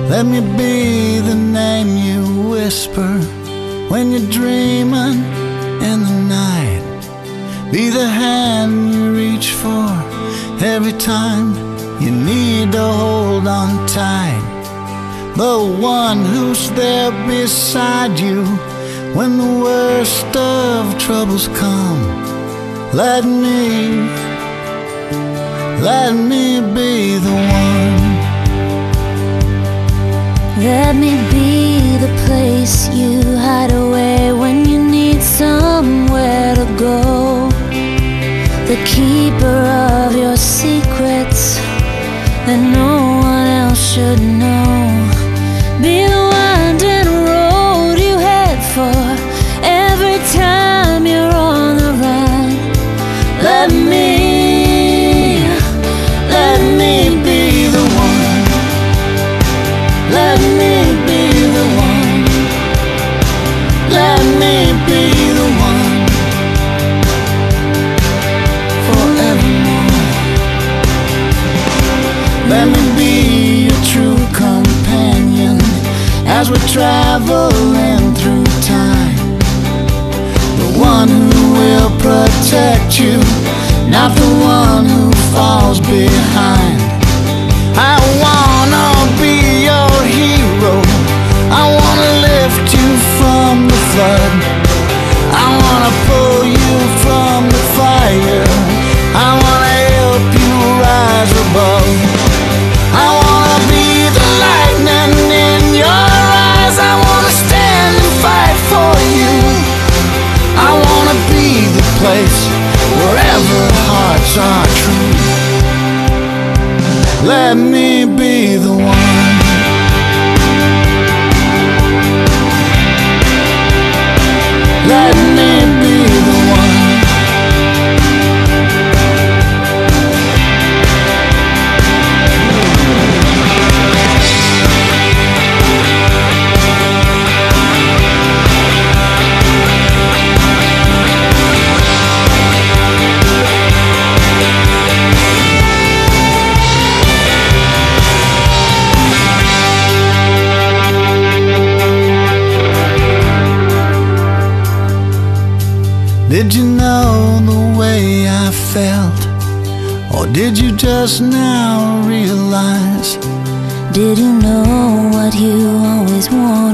Let me be the name you whisper when you're dreaming in the night. Be the hand you reach for every time you need to hold on tight. The one who's there beside you when the worst of troubles come. Let me be the one. Let me be the place you hide away when you need somewhere to go. The keeper of your secrets that no one else should know. Be the winding road you head for every time you're on the run. Let me be the one. Let me be the one. Let me be the one. Forevermore. Let me be your true companion as we're traveling through time. The one who will protect you, not the one who falls behind. I wanna be your hero. I wanna lift you from the flood. I wanna pull you from the fire. I wanna help you rise above. I wanna be the lightning in your eyes. I wanna stand and fight for you. I wanna be the place wherever hearts are true. Let me be the one. Let me be the one. Did you know the way I felt? Or did you just now realize? Did you know what you always wanted?